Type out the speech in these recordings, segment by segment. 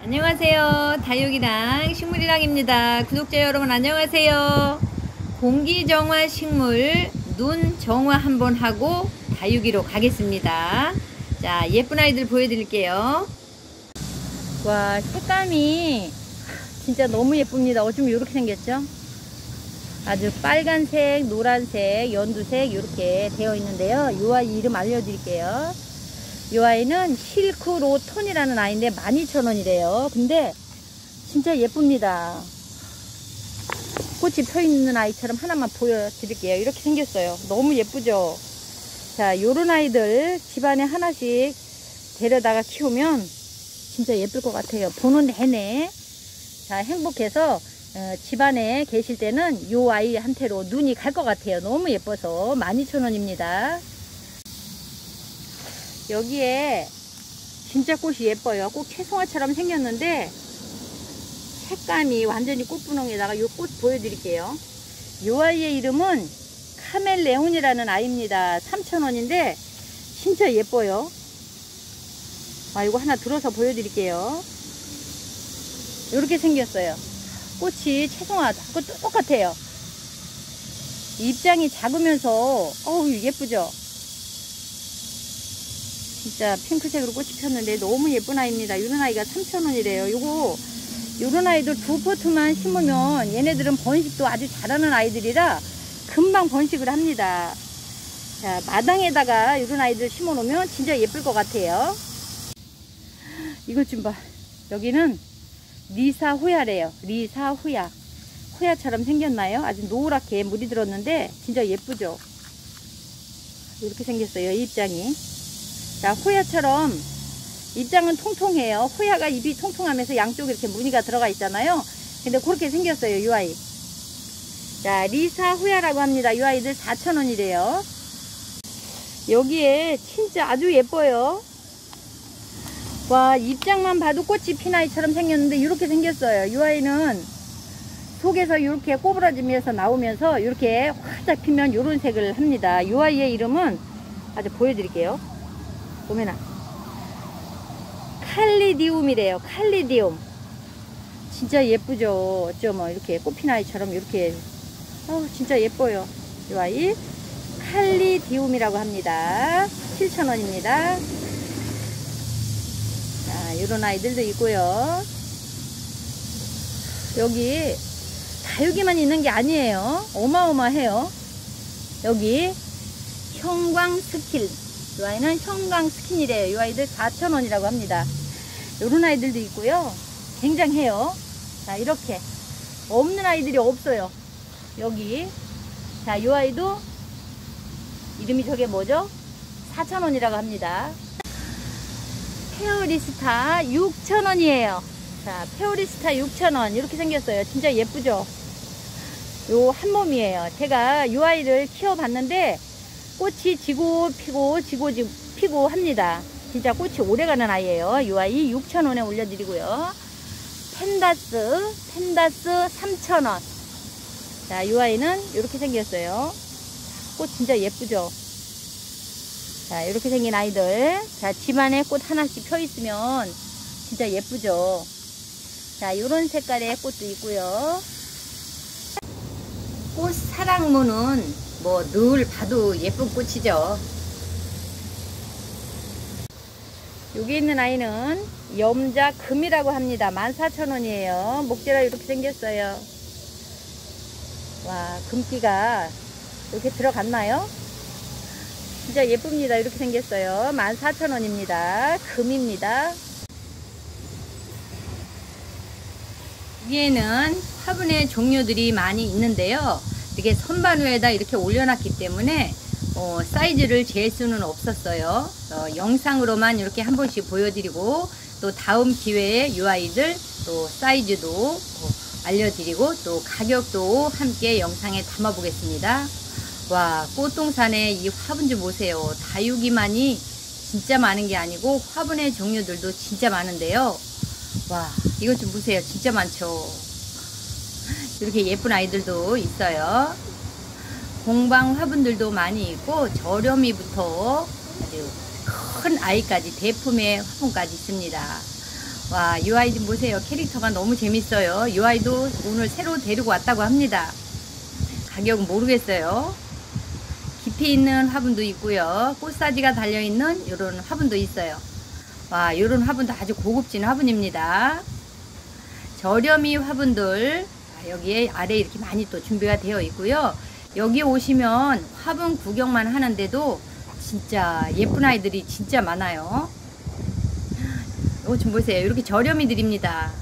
안녕하세요. 다육이랑 식물이랑입니다. 구독자 여러분 안녕하세요. 공기정화 식물 눈 정화 한번 하고 다육이로 가겠습니다. 자, 예쁜 아이들 보여드릴게요. 와, 색감이 진짜 너무 예쁩니다. 어쩜 이렇게 생겼죠? 아주 빨간색, 노란색, 연두색 이렇게 되어 있는데요. 이 아이 이름 알려드릴게요. 이 아이는 실크로톤이라는 아이인데 12,000원이래요. 근데 진짜 예쁩니다. 꽃이 펴있는 아이처럼 하나만 보여드릴게요. 이렇게 생겼어요. 너무 예쁘죠? 자, 요런 아이들 집안에 하나씩 데려다가 키우면 진짜 예쁠 것 같아요. 보는 내내 자, 행복해서 집안에 계실 때는 요 아이한테로 눈이 갈 것 같아요. 너무 예뻐서 12,000원입니다. 여기에 진짜 꽃이 예뻐요. 꼭 채송화처럼 생겼는데 색감이 완전히 꽃분홍에다가 요 꽃 보여드릴게요. 요 아이의 이름은 카멜레온이라는 아이입니다. 3,000원인데 진짜 예뻐요. 아, 이거 하나 들어서 보여드릴게요. 이렇게 생겼어요. 꽃이 채송화 똑같아요. 입장이 작으면서 어우 예쁘죠? 진짜 핑크색으로 꽃이 폈는데 너무 예쁜 아이입니다. 이런 아이가 3,000원이래요. 요런 아이들 2포트만 심으면 얘네들은 번식도 아주 잘하는 아이들이라 금방 번식을 합니다. 자, 마당에다가 이런 아이들 심어 놓으면 진짜 예쁠 것 같아요. 이것 좀 봐. 여기는 리사호야래요. 리사호야. 호야처럼 생겼나요? 아주 노랗게 물이 들었는데 진짜 예쁘죠? 이렇게 생겼어요. 이 입장이. 자, 호야처럼 입장은 통통해요. 호야가 입이 통통하면서 양쪽에 이렇게 무늬가 들어가 있잖아요. 근데 그렇게 생겼어요. 이 아이. 자, 리사 호야라고 합니다. 이 아이들 4,000원이래요. 여기에 진짜 아주 예뻐요. 와, 입장만 봐도 꽃이 핀 아이처럼 생겼는데 이렇게 생겼어요. 이 아이는 속에서 이렇게 꼬부라지면서 나오면서 이렇게 활짝 피면 이런 색을 합니다. 이 아이의 이름은 아주 보여드릴게요. 보면은 칼리디움이래요. 칼리디움. 진짜 예쁘죠? 어쩌면 이렇게 꽃핀 아이처럼 이렇게 진짜 예뻐요. 이 아이 칼리디움이라고 합니다. 7,000원입니다. 자, 이런 아이들도 있고요. 여기 다육이만 있는 게 아니에요. 어마어마해요. 여기 형광스킬. 이 아이는 형광스킨이래요. 이 아이들 4,000원이라고 합니다. 이런 아이들도 있고요. 굉장해요. 자, 이렇게 없는 아이들이 없어요. 여기. 자, 이 아이도 이름이 저게 뭐죠? 4,000원이라고 합니다. 페어리스타 6,000원이에요. 자, 페어리스타 6,000원. 이렇게 생겼어요. 진짜 예쁘죠? 요 한 몸이에요. 제가 이 아이를 키워봤는데 꽃이 지고 피고 피고 합니다. 진짜 꽃이 오래가는 아이예요. 이 아이 6,000원에 올려드리고요. 펜다스 3,000원. 자, 이 아이는 이렇게 생겼어요. 꽃 진짜 예쁘죠? 자, 이렇게 생긴 아이들. 자, 집안에 꽃 하나씩 펴 있으면 진짜 예쁘죠? 자, 이런 색깔의 꽃도 있고요. 꽃 사랑무는 뭐 늘 봐도 예쁜 꽃이죠. 여기 있는 아이는 염자금이라고 합니다. 14,000원이에요. 목재라 이렇게 생겼어요. 와, 금기가 이렇게 들어갔나요? 진짜 예쁩니다. 이렇게 생겼어요. 14,000원입니다. 금입니다. 위에는 화분의 종류들이 많이 있는데요. 이렇게 선반위에다 이렇게 올려놨기 때문에 사이즈를 잴 수는 없었어요. 영상으로만 이렇게 한 번씩 보여드리고 또 다음 기회에 이 아이들 또 사이즈도 알려드리고 또 가격도 함께 영상에 담아 보겠습니다. 와, 꽃동산에 이 화분 좀 보세요. 다육이만이 진짜 많은 게 아니고 화분의 종류들도 진짜 많은데요. 와, 이것 좀 보세요. 진짜 많죠. 이렇게 예쁜 아이들도 있어요. 공방 화분들도 많이 있고 저렴이부터 아주 큰 아이까지 대품의 화분까지 있습니다. 와, 이 아이 좀 보세요. 캐릭터가 너무 재밌어요. 이 아이도 오늘 새로 데리고 왔다고 합니다. 가격은 모르겠어요. 깊이 있는 화분도 있고요. 꽃사지가 달려있는 이런 화분도 있어요. 와, 이런 화분도 아주 고급진 화분입니다. 저렴이 화분들 여기에 아래에 이렇게 많이 또 준비가 되어 있고요. 여기 오시면 화분 구경만 하는데도 진짜 예쁜 아이들이 진짜 많아요. 이거 좀 보세요. 이렇게 저렴이들입니다.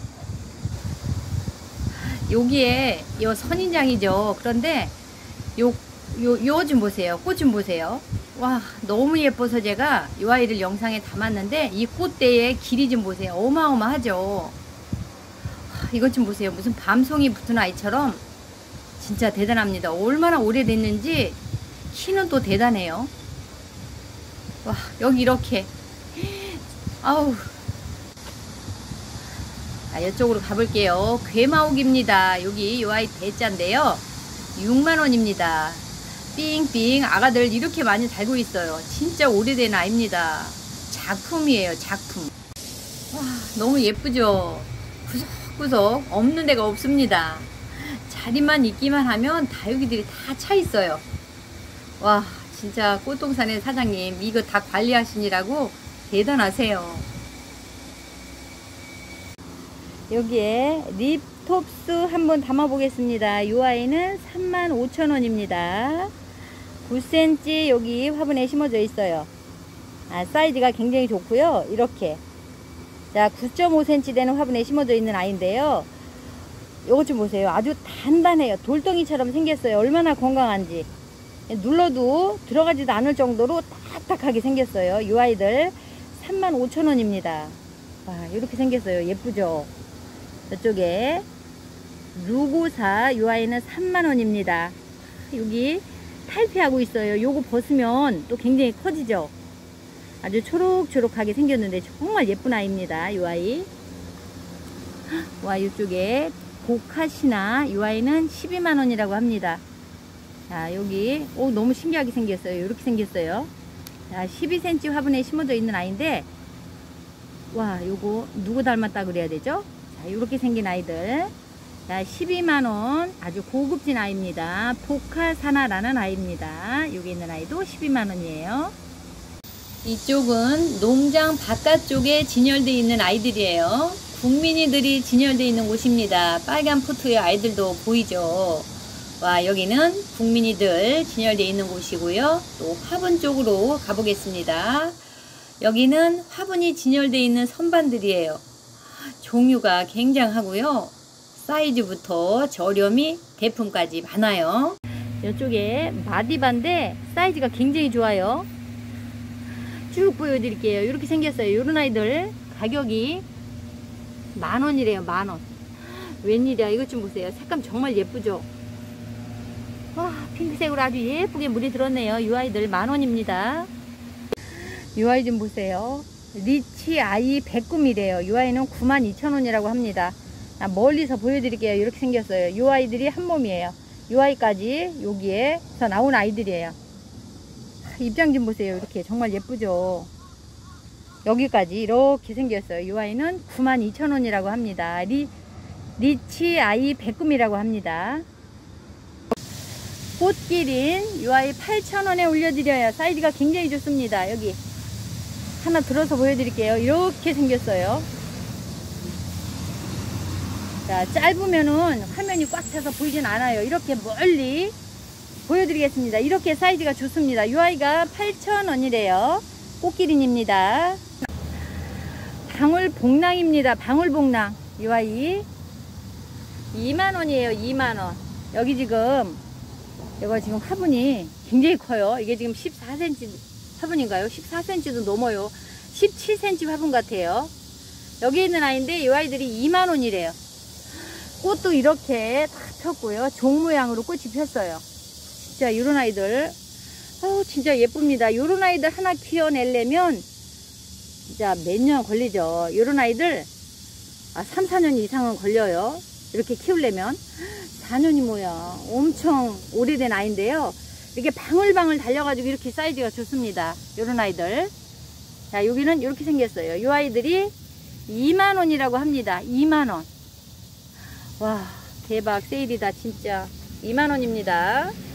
여기에 요 선인장이죠. 그런데 요 좀 보세요. 꽃 좀 보세요. 와, 너무 예뻐서 제가 이 아이를 영상에 담았는데 이 꽃대의 길이 좀 보세요. 어마어마하죠. 이것 좀 보세요. 무슨 밤송이 붙은 아이처럼 진짜 대단합니다. 얼마나 오래됐는지 키는 또 대단해요. 와, 여기 이렇게 아우. 자, 이쪽으로 가볼게요. 괴마옥입니다. 여기 요 아이 대자인데요. 6만원입니다. 삥삥 아가들 이렇게 많이 달고 있어요. 진짜 오래된 아이입니다. 작품이에요. 작품. 와, 너무 예쁘죠. 구석구석 없는 데가 없습니다. 자리만 있기만 하면 다육이들이 다 차 있어요. 와, 진짜 꽃동산의 사장님 이거 다 관리하시느라고 대단하세요. 여기에 립톱스 한번 담아 보겠습니다. 이 아이는 35,000원입니다 9cm 여기 화분에 심어져 있어요. 사이즈가 굉장히 좋고요. 이렇게 자 9.5cm 되는 화분에 심어져 있는 아이인데요. 요거 좀 보세요. 아주 단단해요. 돌덩이처럼 생겼어요. 얼마나 건강한지. 눌러도 들어가지도 않을 정도로 딱딱하게 생겼어요. 이 아이들 35,000원입니다 와, 이렇게 생겼어요. 예쁘죠. 저쪽에 루고사 이 아이는 3만원입니다 여기 탈피하고 있어요. 요거 벗으면 또 굉장히 커지죠. 아주 초록초록하게 생겼는데 정말 예쁜 아이입니다. 이 아이. 와, 이쪽에 보카시나 이 아이는 12만원이라고 합니다. 자, 여기 너무 신기하게 생겼어요. 이렇게 생겼어요. 자, 12cm 화분에 심어져 있는 아이인데 와, 요거 누구 닮았다 그래야 되죠? 자, 이렇게 생긴 아이들. 자, 12만원 아주 고급진 아이입니다. 보카사나라는 아이입니다. 여기 있는 아이도 12만원이에요 이쪽은 농장 바깥쪽에 진열되어 있는 아이들이에요. 국민이들이 진열되어 있는 곳입니다. 빨간 포트의 아이들도 보이죠. 와, 여기는 국민이들 진열되어 있는 곳이고요. 또 화분 쪽으로 가보겠습니다. 여기는 화분이 진열되어 있는 선반들이에요. 종류가 굉장하고요. 사이즈부터 저렴이 대품까지 많아요. 이쪽에 마디바인데 사이즈가 굉장히 좋아요. 쭉 보여드릴게요. 이렇게 생겼어요. 이런 아이들 가격이 10,000원이래요. 10,000원. 웬일이야. 이것 좀 보세요. 색감 정말 예쁘죠. 와, 핑크색으로 아주 예쁘게 물이 들었네요. 이 아이들 10,000원입니다 이 아이 좀 보세요. 리치 아이 백금이래요. 이 아이는 92,000원이라고 합니다. 멀리서 보여드릴게요. 이렇게 생겼어요. 이 아이들이 한 몸이에요. 이 아이까지 여기에서 나온 아이들이에요. 입장 좀 보세요. 이렇게 정말 예쁘죠. 여기까지 이렇게 생겼어요. 이 아이는 92,000원이라고 합니다. 리치 아이 백금이라고 합니다. 꽃기린 이 아이 8,000원에 올려드려요. 사이즈가 굉장히 좋습니다. 여기 하나 들어서 보여드릴게요. 이렇게 생겼어요. 자, 짧으면은 화면이 꽉 차서 보이진 않아요. 이렇게 멀리 보여드리겠습니다. 이렇게 사이즈가 좋습니다. 이 아이가 8,000원이래요. 꽃기린입니다. 방울복랑입니다. 방울복랑 이 아이 2만원이에요. 2만원. 여기 지금 이거 지금 화분이 굉장히 커요. 이게 지금 14cm 화분인가요? 14cm도 넘어요. 17cm 화분 같아요. 여기 있는 아이인데 이 아이들이 2만원이래요. 꽃도 이렇게 다 폈고요. 종 모양으로 꽃이 폈어요. 진짜 이런 아이들 진짜 예쁩니다. 이런 아이들 하나 키워내려면 진짜 몇 년 걸리죠. 이런 아이들 3, 4년 이상은 걸려요. 이렇게 키우려면 4년이 뭐야. 엄청 오래된 아이인데요. 이렇게 방울방울 달려가지고 이렇게 사이즈가 좋습니다. 이런 아이들. 자, 여기는 이렇게 생겼어요. 이 아이들이 2만원이라고 합니다. 2만원. 와, 대박 세일이다 진짜. 2만원입니다.